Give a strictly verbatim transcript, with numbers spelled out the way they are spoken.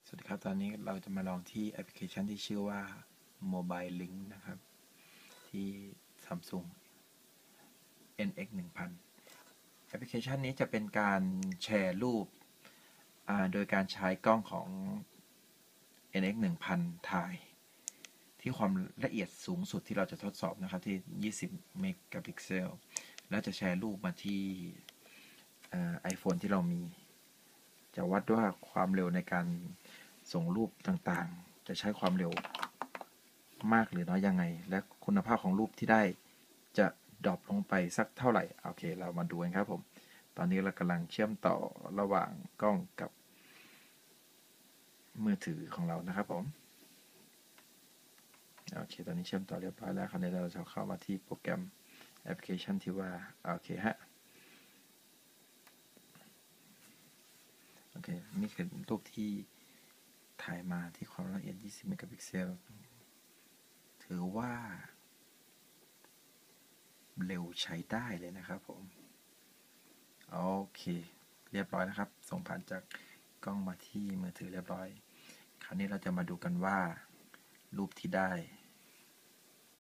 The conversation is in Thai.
สวัสดีครับตอนนี้เราจะมาลองที่แอปพลิเคชันที่ชื่อว่า Mobile Link นะครับที่ Samsung เอ็น เอ็กซ์ หนึ่งพัน แอปพลิเคชันนี้จะเป็นการแชร์รูปโดยการใช้กล้องของ เอ็น เอ็กซ์ หนึ่งพัน ถ่ายที่ความละเอียดสูงสุดที่เราจะทดสอบนะครับที่ยี่สิบเมกะพิกเซลแล้วจะแชร์รูปมาที่ไอโฟนที่เรามีจะวัดว่าความเร็วในการส่งรูปต่างๆจะใช้ความเร็วมากหรือน้อยยังไงและคุณภาพของรูปที่ได้จะดรอปลงไปสักเท่าไหร่โอเคเรามาดูกันครับผมตอนนี้เรากำลังเชื่อมต่อระหว่างกล้องกับมือถือของเรานะครับผมโอเคตอนนี้เชื่อมต่อเรียบร้อยแล้วคราวนี้เราจะเข้ามาที่โปรแกรมแอปพลิเคชันที่ว่าโอเคฮะโอเคนี่คือรูปที่ถ่ายมาที่ความละเอียดยี่สิบเมกะพิกเซลถือว่าเร็วใช้ได้เลยนะครับผมโอเคเรียบร้อยนะครับส่งผ่านจากกล้องมาที่มือถือเรียบร้อยคราวนี้เราจะมาดูกันว่ารูปที่ได้